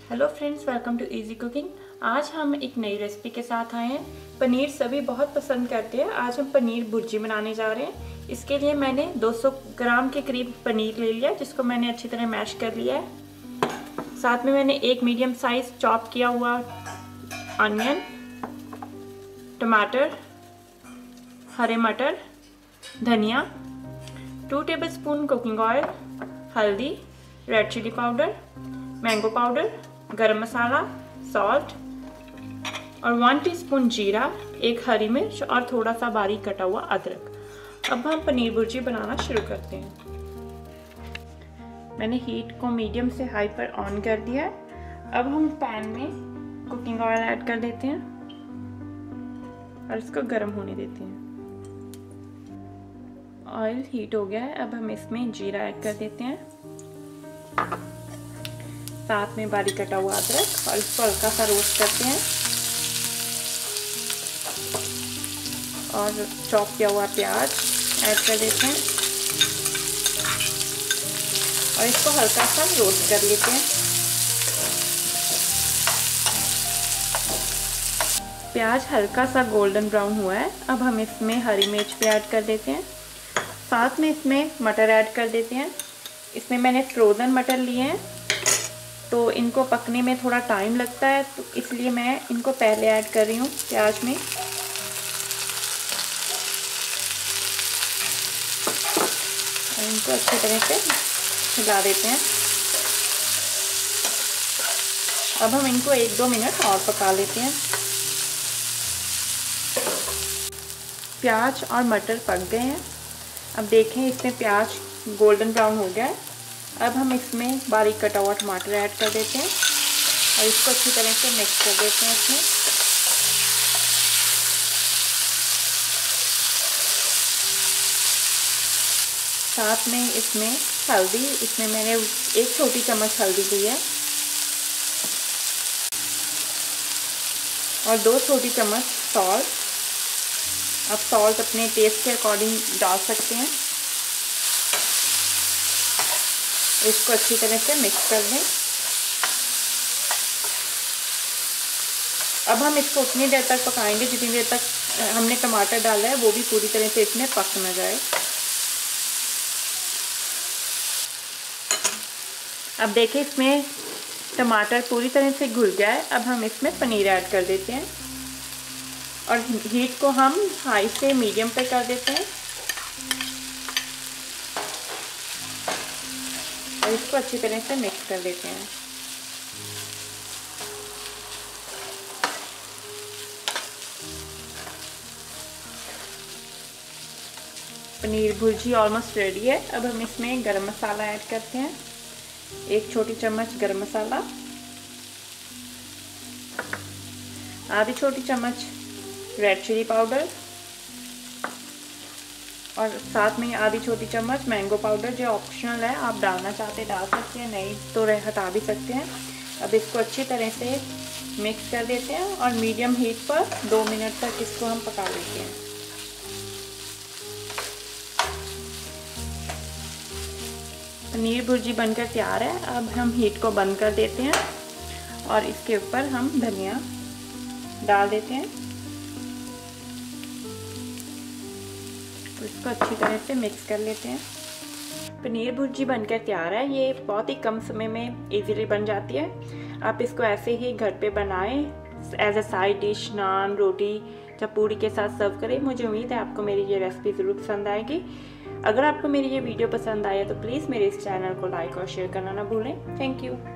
Hello friends, welcome to easy cooking. आज हम एक नई रेसिपी के साथ आए हैं। पनीर सभी बहुत पसंद करते हैं। आज हम पनीर भुर्जी बनाने जा रहे हैं। इसके लिए मैंने 200 ग्राम के करीब पनीर ले लिया, जिसको मैंने अच्छी तरह मैश कर लिया है। साथ में मैंने एक मीडियम साइज चॉप किया हुआ अनियन, टमाटर, हरे मटर, धनिया, 2 टेबलस्पून कुकिंग ऑयल, हल्दी, red chilli powder, mango powder, garam masala, salt और 1 टीस्पून जीरा, एक हरी मिर्च और थोड़ा सा बारीक कटा हुआ अदरक। अब हम पनीर भुर्जी बनाना शुरू करते हैं। मैंने हीट को मीडियम से हाई पर ऑन कर दिया है। अब हम पैन में कुकिंग ऑयल ऐड कर देते हैं और इसको गर्म होने देते हैं। ऑयल हीट हो गया है। अब हम इसमें जीरा ऐड कर देते हैं, साथ में बारीक कटा हुआ अदरक, और इसको हल्का सा रोस्ट करते हैं। और चॉप किया हुआ प्याज ऐड कर देते हैं और इसको हल्का सा रोस्ट कर लेते हैं। प्याज हल्का सा गोल्डन ब्राउन हुआ है। अब हम इसमें हरी मिर्च भी ऐड कर देते हैं। साथ में इसमें मटर ऐड कर देते हैं। इसमें मैंने फ्रोज़न मटर लिए हैं, तो इनको पकने में थोड़ा टाइम लगता है, तो इसलिए मैं इनको पहले ऐड कर रही हूँ प्याज में। और इनको अच्छी तरह से हिला देते हैं। अब हम इनको 1-2 मिनट और पका लेते हैं। प्याज और मटर पक गए हैं। अब देखें, इसमें प्याज गोल्डन ब्राउन हो गया है। अब हम इसमें बारीक कटा हुआ टमाटर ऐड कर देते हैं और इसको अच्छी तरह से मिक्स कर देते हैं इसमें। साथ में इसमें हल्दी, इसमें मैंने 1 छोटी चम्मच हल्दी ली है और 2 छोटी चम्मच सॉल्ट। आप सॉल्ट अपने टेस्ट के अकॉर्डिंग डाल सकते हैं। इसको अच्छी तरह से मिक्स कर दें। अब हम इसको उतनी देर तक पकाएंगे जितनी देर तक हमने टमाटर डाला है वो भी पूरी तरह से इसमें पक ना जाए। अब देखिए, इसमें टमाटर पूरी तरह से घुल गया है। अब हम इसमें पनीर ऐड कर देते हैं और हीट को हम हाई से मीडियम पे कर देते हैं और इसको अच्छी तरह से मिक्स कर देते हैं। पनीर भुर्जी ऑलमोस्ट रेडी है। अब हम इसमें गरम मसाला ऐड करते हैं, 1 छोटी चम्मच गरम मसाला, आधी छोटी चम्मच रेड चिली पाउडर और साथ में आधी छोटी चम्मच मैंगो पाउडर, जो ऑप्शनल है, आप डालना चाहते डाल सकते हैं, नहीं तो हटा भी सकते हैं। अब इसको अच्छी तरह से मिक्स कर देते हैं और मीडियम हीट पर 2 मिनट तक इसको हम पका लेते हैं। पनीर भुर्जी बनकर तैयार है। अब हम हीट को बंद कर देते हैं और इसके ऊपर हम धनिया डाल देते हैं। इसको अच्छी तरह से मिक्स कर लेते हैं। पनीर भुर्जी बनकर तैयार है। ये बहुत ही कम समय में इजीली बन जाती है। आप इसको ऐसे ही घर पे बनाएं, as a side dish naan, रोटी या पूरी के साथ सर्व करें। मुझे उम्मीद है आपको मेरी ये रेसिपी ज़रूर पसंद आएगी। अगर आपको मेरी ये वीडियो पसंद आए तो प्लीज़ मेरे इस चैनल को लाइक और शेयर करना ना भूलें। Thank you.